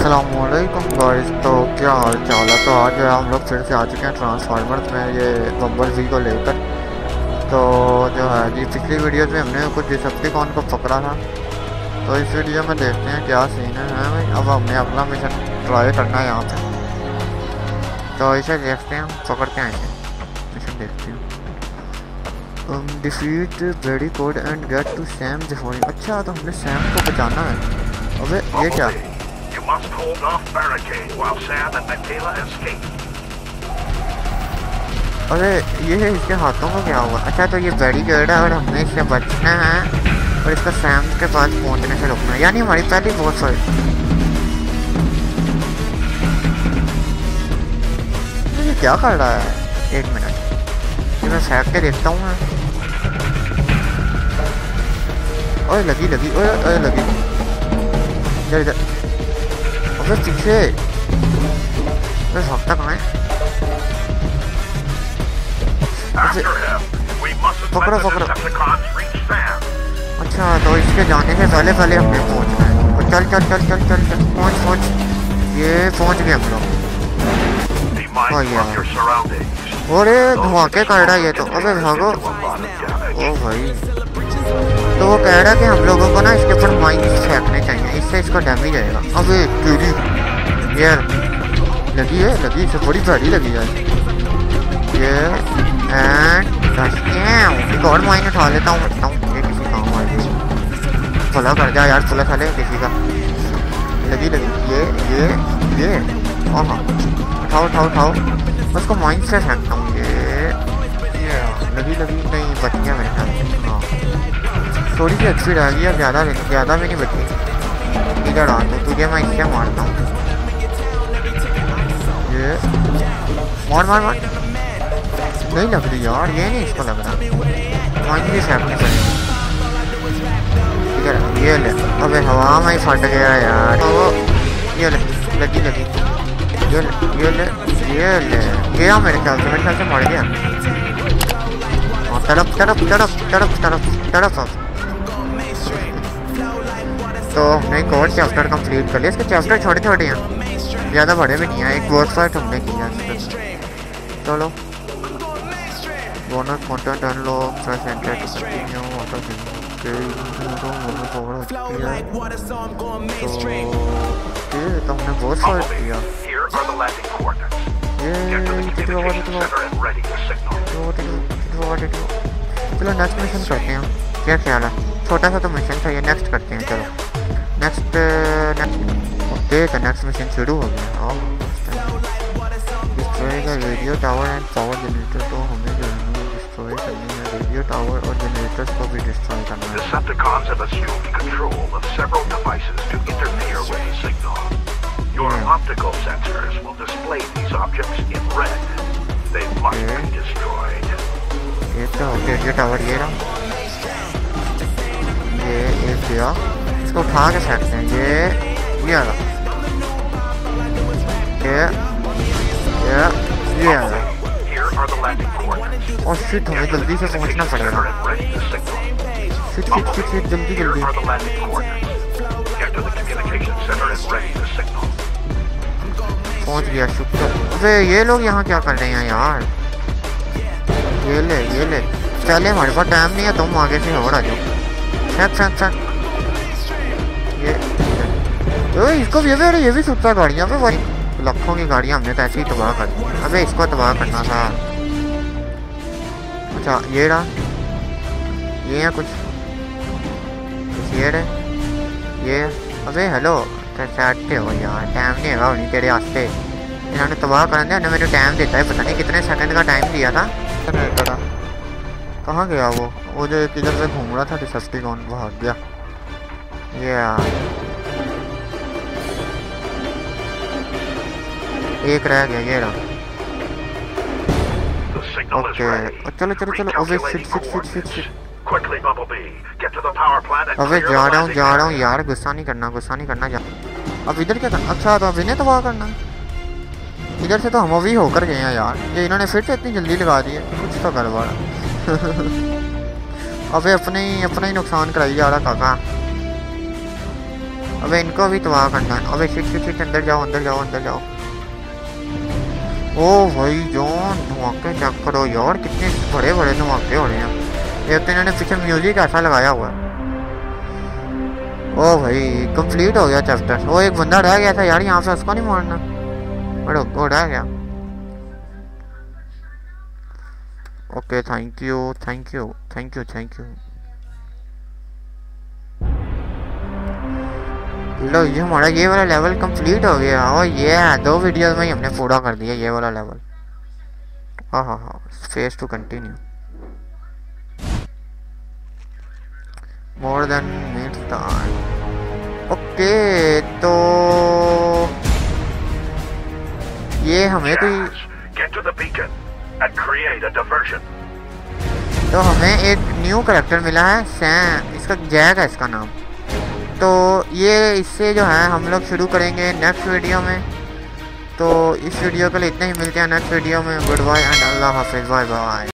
अस्सलामुअलैकुम गाइस। तो क्या हाल चाल है। तो आज हम लोग फिर से आ चुके हैं ट्रांसफार्मर्स में ये बम्बल बी को लेकर। तो जो है जी पिछली वीडियोस में हमने कुछ डिसेप्टिकॉन को पकड़ा था, तो इस वीडियो में देखते हैं क्या सीन है भाई। अब हमने अपना मिशन ट्राई करना है यहाँ पे, तो इसे देखते हैं, पकड़ते आएंगे, मिशन देखते हैं। Defeat Brady Code and get to Sam जहोई। अच्छा, तो हमने सैम को बचाना है। अबे ये क्या, must hold off barricade while Sam and Michaela escape. अरे ये इसके हाथों को क्या हुआ। अच्छा, तो ये बैरिकेड है और हमें इससे बचना है और इसका सैम के पास पहुंचने से रुकना है, यानी हमारी पहली बहुत सारी। ये क्या कर रहा है, एक मिनट ये मैं फेंक के देखता हूँ। ओए लगी लगी, ओए लगी, इधर इधर। अबे पीछे, अबे भागता कहाँ है। पकड़ो पकड़ो। अच्छा, तो इसके जाने से पहले पहले हमने पहुंचना है। चल चल चल चल चल चल, पहुंच पहुंच। ये पहुंच गए हम लोग। अरे धमाके कर रहा है ये तो। अबे भागो। ओ भाई, तो वो कह रहा है कि हम लोगों को ना इसके ऊपर माइंस फेंकने चाहिए, इससे इसको डैमेज आएगा। अबे तेरी यार लगी है, लगी इसे बड़ी भारी लगी यार ये। एंड एक और माइन उठा लेता हूँ, ये किसी काम आएगी। भला कर जा यार, पुलिस वाले किसी का। लगी लगी ये हाँ, उठाओ उठाओ उठाओ, उसको माइन से फेंकता हूँ। ये लगी नहीं, बच गया मेरे ख्याल। हाँ, थोड़ी सी अच्छी रह गई, ज़्यादा भी नहीं बची। इधर आ तो तुझे मैं इससे मारता हूँ। ये मार मार मार, नहीं लग रही यार, ये नहीं इसको लग रहा। माइन भी फेंकनी पड़ेगी। इधर ये ले। अबे हवा में ही फट गया यार। ये ले, लगी ये ले गया मेरे ख्याल से मर गया। तरफ अब तो हमने एक और चैप्टर कंप्लीट कर लिया। इसके चैप्टर छोटे छोटे हैं, ज़्यादा बड़े भी नहीं हैं। एक बोस फाइट हमने किया। चलो, bonus content unlock, press enter to continue, auto तो हमने बोस फाइट किया। चलो नेक्स्ट मिशन करते हैं, क्या ख्याल है। छोटा सा तो मिशन था ये, नेक्स्ट करते हैं। चलो नेक्स्ट ओके, तो नेक्स्ट मिशन शुरू हो गया। Destroy the radio tower and power generator. तो हमें जो है डिस्ट्रॉय करनी है, रेडियो टावर और जनरेटर्स को भी डिस्ट्रॉय करना है। Decepticons have assumed control of several devices to interfere with the signal. Your optical sensors will display these objects in red. They must be destroyed. ये तो रेडियो टावर ये रहा, ये एक गया, इसको उठा के फेंकते हैं। ये आ रहा, ये आ रहा। और शिट, हमें जल्दी से पहुंचना पड़ेगा। शिट जल्दी पहुंच गया। शुक्र। अबे ये लोग यहाँ क्या कर रहे हैं यार। ये ले चले, हमारे पास टाइम नहीं है, तुम आगे से और आ जाओ। ये इसको भी, ये भी सुनता गाड़ियाँ पे भाई, लाखों की गाड़ियाँ हमने तो ऐसे ही तबाह कर दी। अबे इसको तबाह करना था। अच्छा ये रहा, ये है कुछ ये रहे ये। अबे हेलो, चढ़ते हो यार, टाइम नहीं है उन्हीं तेरे वास्ते। इन्होंने तबाह कर दिया, मैंने टाइम देता है, पता नहीं कितने सेकंड का टाइम दिया था। कहाँ गया वो जो एक इधर से घूम रहा था डिसेप्टिकॉन, भाग गया। ये एक रह गया, ये रहा। ओके चलो। अबे शिट। अबे जा रहा हूँ यार, गुस्सा नहीं करना जा। अब इधर क्या करना। अच्छा, तो अब इन्हें तबाह करना। इधर से तो हम अभी होकर गए हैं यार, ये इन्होंने फिर से इतनी जल्दी लगा दी है, कुछ तो गड़बड़। अबे अपना ही नुकसान कराई जा रहा काका। अबे इनको भी तबाह करना है। अबे शिट शिट शिट, अंदर जाओ अंदर जाओ अंदर जाओ। ओ भाई जॉन, धमाके चेक करो यार, कितने बड़े बड़े धमाके हो रहे हैं। एक तो इन्होंने पीछे म्यूजिक ऐसा लगाया हुआ है। ओ भाई कंप्लीट हो गया चैप्टर। वो एक बंदा रह गया था यार यहाँ पे, उसको नहीं मारना, बड़ो वो रह गया। Okay thank you thank you thank you thank you. लो ये हमारा ये वाला लेवल कंप्लीट हो गया। और ये 2 वीडियोस में ही हमने पूरा कर दिया ये वाला लेवल। हाँ face to continue more than meet time. Okay तो ये हमें कोई तो हमें एक न्यू कैरेक्टर मिला है सैम, इसका जैक है इसका नाम। तो ये इससे जो है हम लोग शुरू करेंगे नेक्स्ट वीडियो में। तो इस वीडियो के लिए इतना ही, मिलते हैं नेक्स्ट वीडियो में। गुड बाय एंड अल्लाह हाफिज़, बाय बाय।